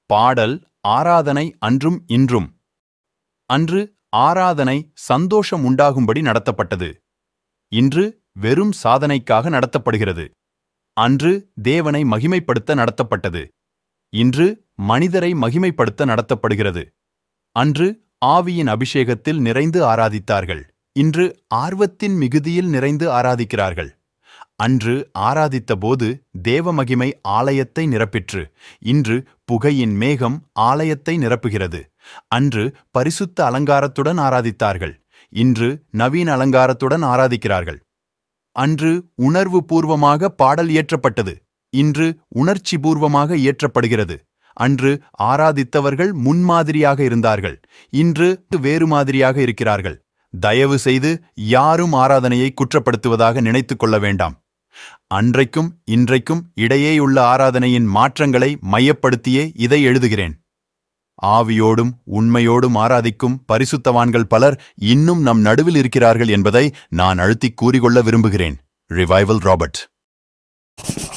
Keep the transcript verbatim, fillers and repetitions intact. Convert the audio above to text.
பாடல் ஆராதனை அன்றும் இன்றும். அன்று ஆராதனை சந்தோஷம் உண்டாகும்படி நடத்தப்பட்டது. இன்று வெறும் சாதனைக்காக நடத்தப்படுகிறது. அன்று தேவனை மகிமைப்படுத்த நடத்தப்பட்டது. இன்று மனிதரை மகிமைப்படுத்த நடத்தப்படுகிறது. அன்று ஆவியின் அபிஷேகத்தில் நிறைந்து ஆராதித்தார்கள். இன்று ஆர்வத்தின் மிகுதியில் நிறைந்து ஆராதிக்கிறார்கள். அன்று ஆராதித்தபோது தேவ மகிமை ஆலயத்தை நிரப்பிற்று. இன்று புகையின் மேகம் ஆலயத்தை நிரப்புகிறது. அன்று பரிசுத்த அலங்காரத்துடன் ஆராதித்தார்கள். இன்று நவீன அலங்காரத்துடன் ஆராதிக்கிறார்கள். அன்று உணர்வு பூர்வமாக பாடல் இயற்றப்பட்டது. இன்று உணர்ச்சி பூர்வமாக இயற்றப்படுகிறது. அன்று ஆராதித்தவர்கள் முன்மாதிரியாக இருந்தார்கள். இன்று வேறு மாதிரியாக இருக்கிறார்கள். தயவு செய்து யாரும் ஆராதனையை குற்றப்படுத்துவதாக நினைத்துக் கொள்ள வேண்டாம். அன்றைக்கும் இன்றைக்கும் இடையேயுள்ள ஆராதனையின் மாற்றங்களை மையப்படுத்தியே இதை எழுதுகிறேன். ஆவியோடும் உண்மையோடும் ஆராதிக்கும் பரிசுத்தவான்கள் பலர் இன்னும் நம் நடுவில் இருக்கிறார்கள் என்பதை நான் அழுத்திக் கூறிக்கொள்ள விரும்புகிறேன். Revival Robert.